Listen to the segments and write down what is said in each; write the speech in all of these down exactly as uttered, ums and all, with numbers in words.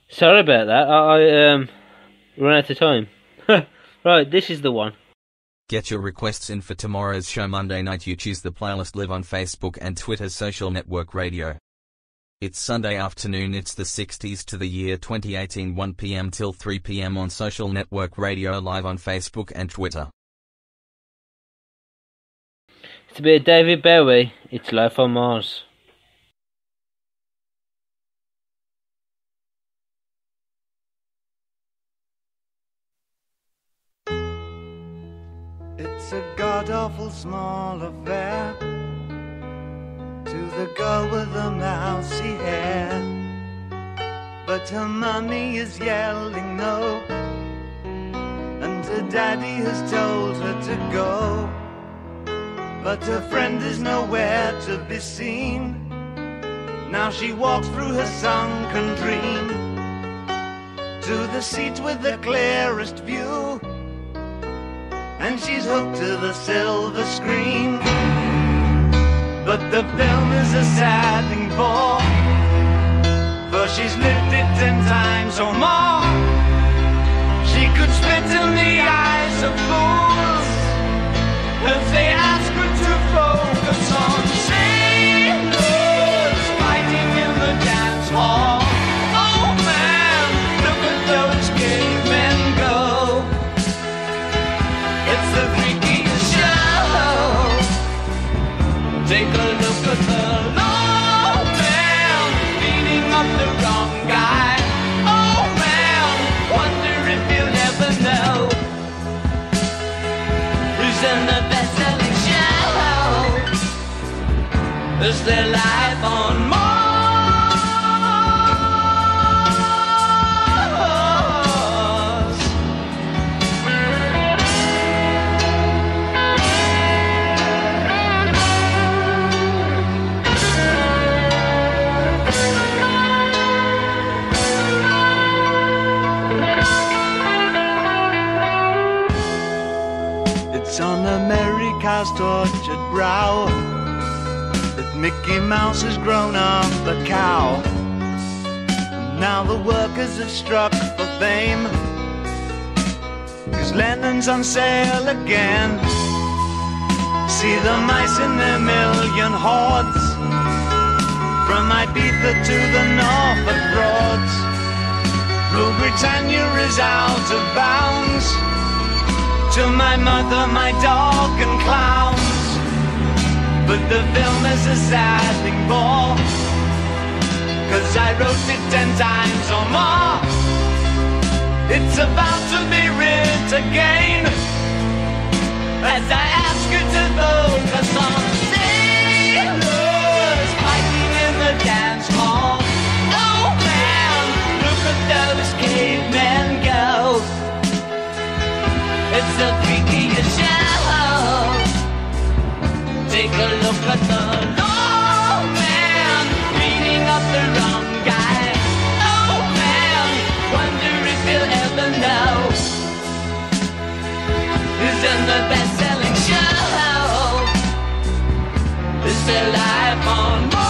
Sorry about that. I, I um ran out of time. Right, this is the one. Get your requests in for tomorrow's show Monday night. You choose the playlist live on Facebook and Twitter's social network radio. It's Sunday afternoon, it's the sixties to the year twenty eighteen, one p m till three p m on social network radio live on Facebook and Twitter. It's a bit of David Bowie, it's Life on Mars. It's a god-awful small affair to the girl with the mousy hair, but her mummy is yelling no, and her daddy has told her to go, but her friend is nowhere to be seen. Now she walks through her sunken dream to the seat with the clearest view, and she's hooked to the silver screen. But the film is a sad thing for, for she's lived it ten times or more. She could spit in the eyes of fools if they ask her to focus on sailors fighting in the dance hall. Oh man, look at those cavemen go. It's the freakiest show. Take a look at the low man beating up the wrong guy. Oh man, wonder if you'll ever know who's in the best-selling show. Is there life on Mars? It's on America's tortured brow that Mickey Mouse has grown up a cow. And now the workers have struck for fame, 'cause Lennon's on sale again. See the mice in their million hordes, from Ibiza to the Norfolk Broads. Rule Britannia is out of bounds, to my mother, my dog and clowns. But the film is a sad thing for, 'cause I wrote it ten times or more. It's about to be writ again, as I ask you to focus on sailors fighting in the dance hall. Oh man, look at those cavemen go. It's the freakiest show. Take a look at the low man beating up the wrong guy. Oh man, wonder if you'll ever know who's in the best-selling show. Is there life on Mars?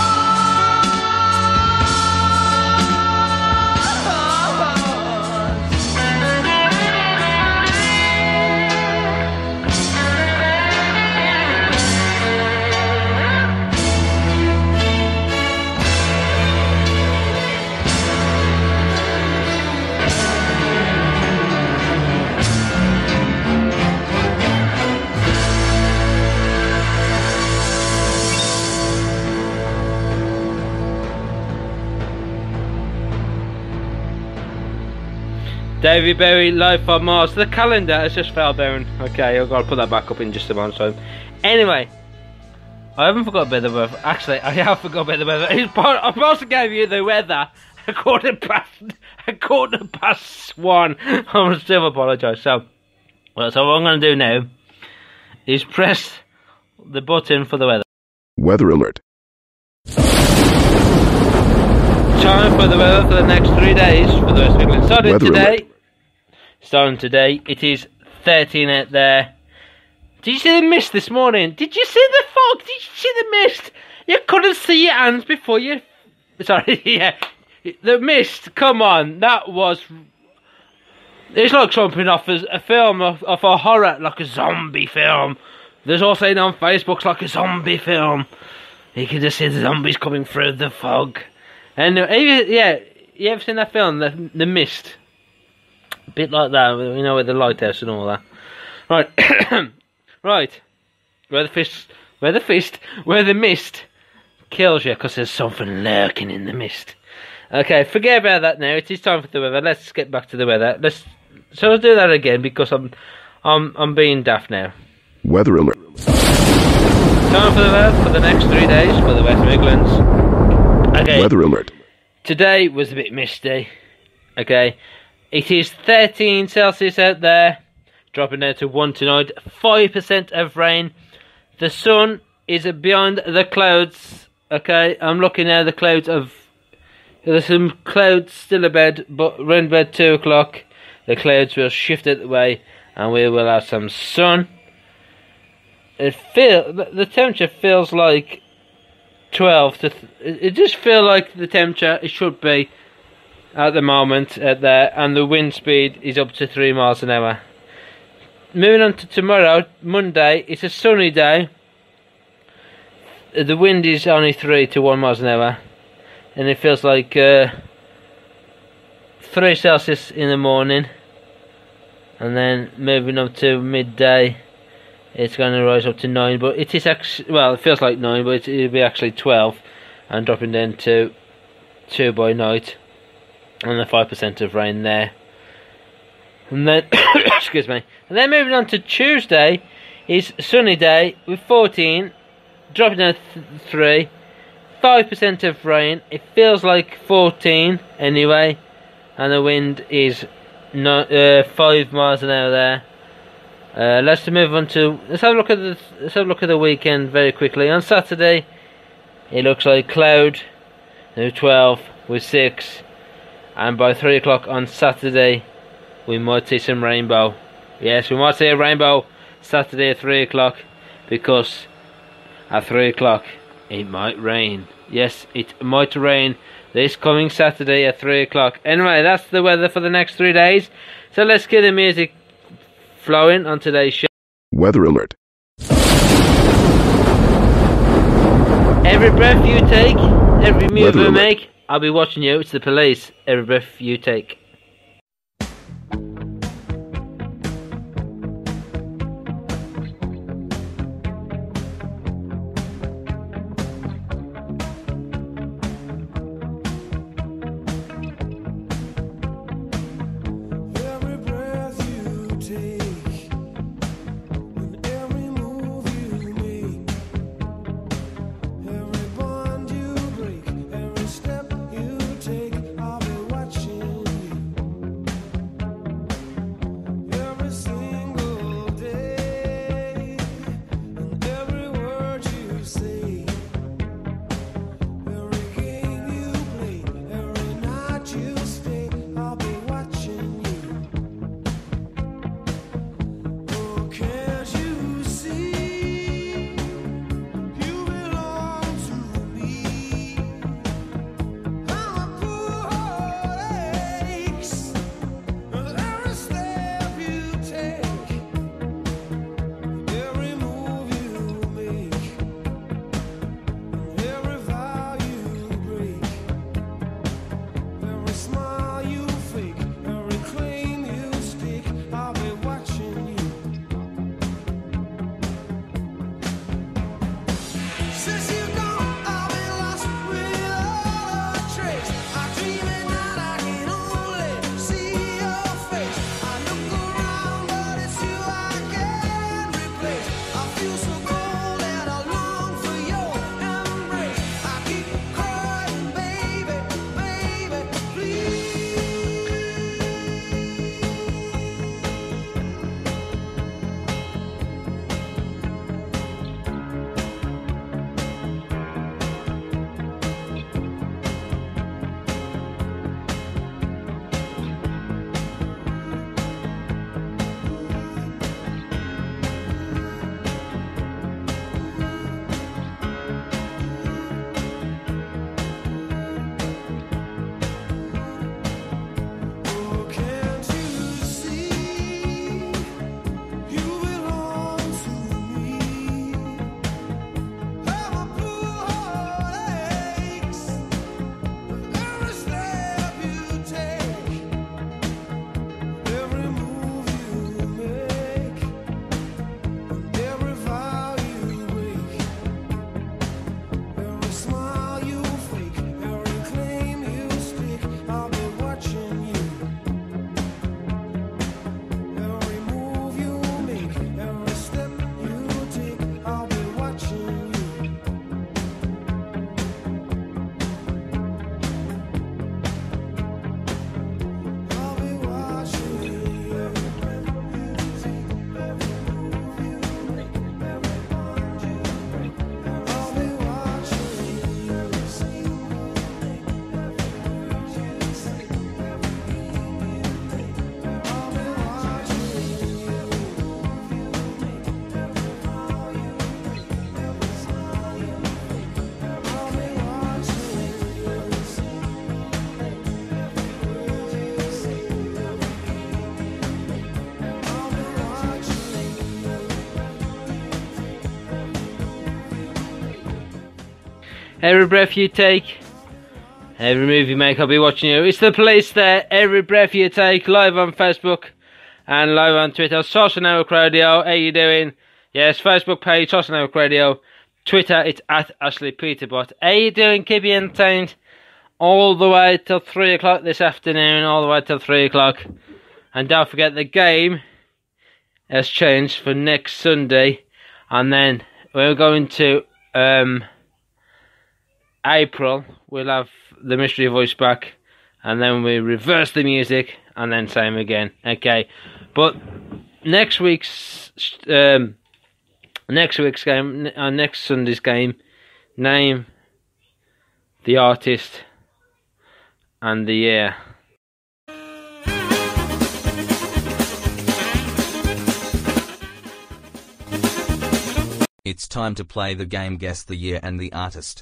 David Bowie, Life on Mars. The calendar has just fell down. Okay, I've got to put that back up in just a moment. So, anyway, I haven't forgot about the weather. Actually, I have forgot about the weather. I'm supposed to give you the weather a quarter past, a quarter past one. I still apologise. So, well, so what I'm going to do now is press the button for the weather. Weather alert. Time for the weather for the next three days for the rest of England. Starting Weather today, alert. starting today, it is thirteen out there. Did you see the mist this morning? Did you see the fog? Did you see the mist? You couldn't see your hands before you... Sorry, yeah. The Mist, come on, that was... It's like something off a, a film, of, of a horror, like a zombie film. There's also saying on Facebook, like a zombie film. You can just see the zombies coming through the fog. And uh, yeah, you ever seen that film, The, the Mist? A bit like that, you know, with the lighthouse and all that. Right, right. Where the fist, where the fist, where the mist kills you, because there's something lurking in the mist. Okay, forget about that now. It is time for the weather. Let's get back to the weather. Let's so I'll do that again because I'm, I'm, I'm being daft now. Weather alert. Time for the weather for the next three days for the West Midlands. Okay. Weather alert. Today was a bit misty. Okay, it is thirteen Celsius out there, dropping down to one tonight. Five percent of rain. The sun is beyond the clouds. Okay, I'm looking now. The clouds of there's some clouds still abed, but around about two o'clock, the clouds will shift out the way, and we will have some sun. It feel the temperature feels like twelve to. Th it just feels like the temperature it should be at the moment at there, and the wind speed is up to three miles an hour. Moving on to tomorrow, Monday. It's a sunny day. The wind is only three to one miles an hour, and it feels like uh, three Celsius in the morning, and then moving up to midday, it's going to rise up to nine. But it is actually well, it feels like nine, but it'll be actually twelve, and dropping down to two by night, and the five percent of rain there. And then, excuse me, and then moving on to Tuesday, is sunny day with fourteen, dropping down to three, five percent of rain. It feels like fourteen anyway, and the wind is not uh, five miles an hour there. Uh, let's move on to let's have a look at the let's have a look at the weekend very quickly. On Saturday, it looks like cloud, with twelve with six, and by three o'clock on Saturday, we might see some rainbow. Yes, we might see a rainbow Saturday at three o'clock, because at three o'clock it might rain. Yes, it might rain this coming Saturday at three o'clock. Anyway, that's the weather for the next three days. So let's get the music flowing on today's show. Weather alert. Every breath you take, every move Weather you alert. make, I'll be watching you. It's the police. Every breath you take. Every breath you take, and every move you make, every bond you break, every step you take, I'll be watching you. Every breath you take, every move you make, I'll be watching you. It's the police there. Every breath you take, live on Facebook and live on Twitter. Social Network Radio, how you doing? Yes, Facebook page, Social Network Radio. Twitter, it's at Ashley Peterbot. How you doing? Keep you entertained all the way till three o'clock this afternoon, all the way till three o'clock. And don't forget, the game has changed for next Sunday. And then we're going to um, April, we'll have the mystery voice back. And then we reverse the music, and then same again. Okay, but next week's... Um, Next week's game, uh, next Sunday's game, name the artist and the year. It's time to play the game Guess the Year and the Artist.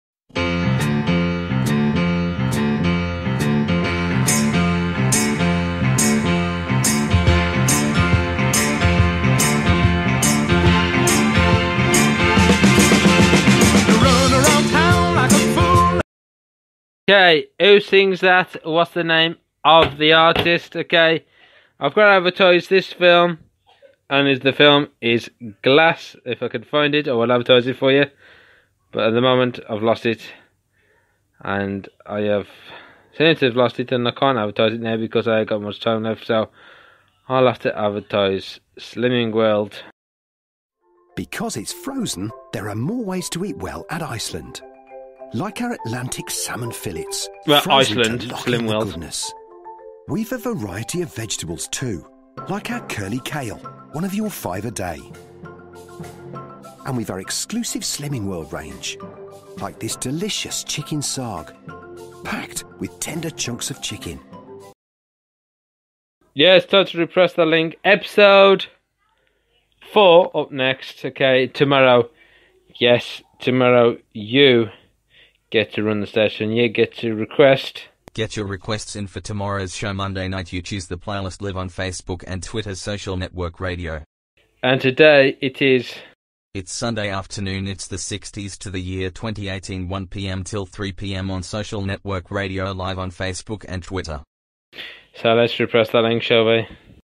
Okay, who sings that? What's the name of the artist? Okay, I've got to advertise this film, and is the film is Glass. If I can find it, I will advertise it for you. But at the moment, I've lost it, and I have since I've lost it, and I can't advertise it now because I ain't got much time left. So I'll have to advertise Slimming World. Because it's frozen, there are more ways to eat well at Iceland. Like our Atlantic salmon fillets. Well, frozen Iceland, to lock Slim in the World. goodness. We've a variety of vegetables too, like our curly kale, one of your five a day. And we've our exclusive Slimming World range, like this delicious chicken sarg, packed with tender chunks of chicken. Yes, time to repress the link. Episode four up next. Okay, tomorrow. Yes, tomorrow you get to run the station. You get to request. Get your requests in for tomorrow's show Monday night. You choose the playlist live on Facebook and Twitter's Social Network Radio. And today it is... It's Sunday afternoon. It's the sixties to the year twenty eighteen, one p m till three p m on Social Network Radio, live on Facebook and Twitter. So let's repress that link, shall we?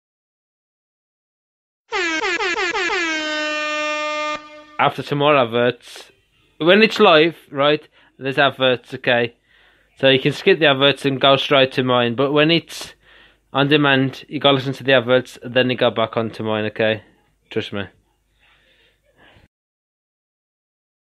After some more adverts. When it's live, right, there's adverts, okay? So you can skip the adverts and go straight to mine. But when it's on demand, you gotta listen to the adverts, then you go back onto mine, okay? Trust me.